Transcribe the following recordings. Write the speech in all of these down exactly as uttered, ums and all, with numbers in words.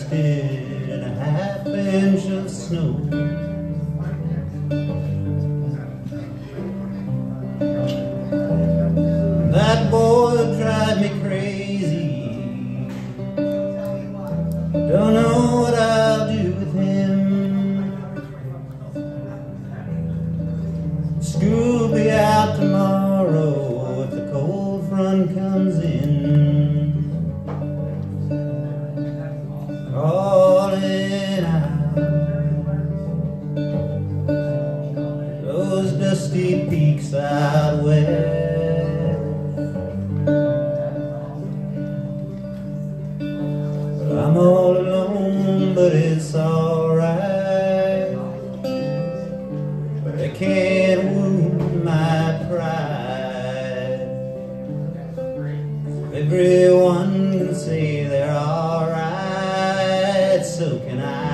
drifted in a half inch of snow. That boy drive me crazy. Don't know what I'll do with him. School will be out tomorrow if the cold front comes in. Calling out those dusty peaks out west. I'm all alone, but it's alright. But I can't wound my pride. Everyone can say they're alright, so can I.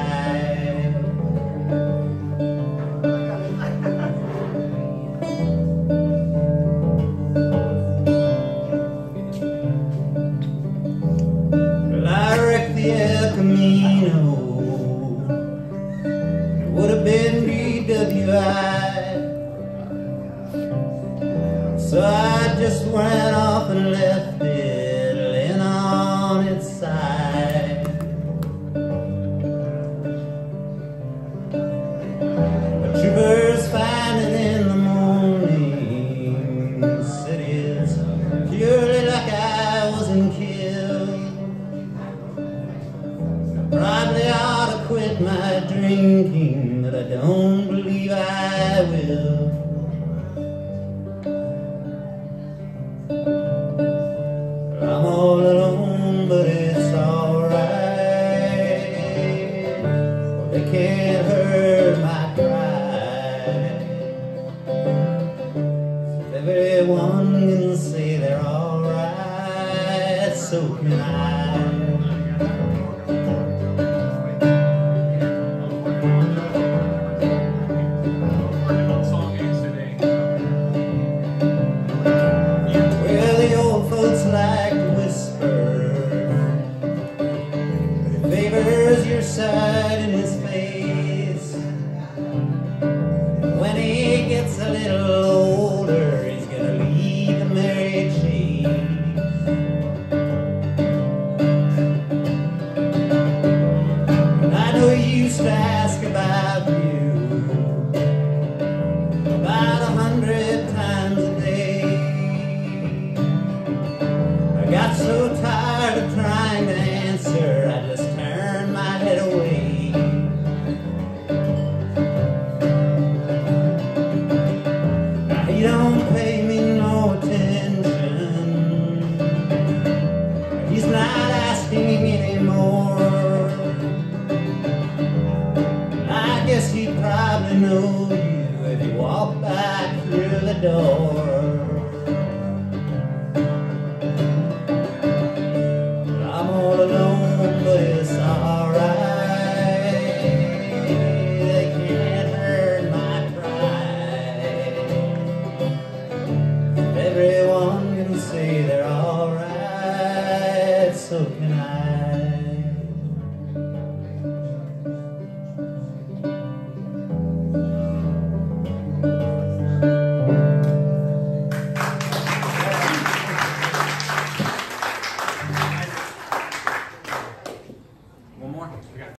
Well, I wrecked the El Camino. It would have been D W I. So I just went off and left it laying on its side. A trooper's finding in the morning cities purely like I wasn't killed. Probably ought to quit my drinking, but I don't believe I will. I'm all alone, but it's alright. They can't hurt my pride. Everyone can say they're alright, so can I. Well, the old folks like to whisper, but it favors your side in his face. When he gets a little older, he's gonna leave a married shade. I know he used to ask about you about a hundred times a day. I got so tired of trying to answer, I just turned my head away. Now he don't pay me no attention. He's not asking anymore. I guess he'd probably know you if he walked back through the door. I'm all alone, but it's alright. They can't hurt my pride. Everyone can say they're alright, so can I. One more?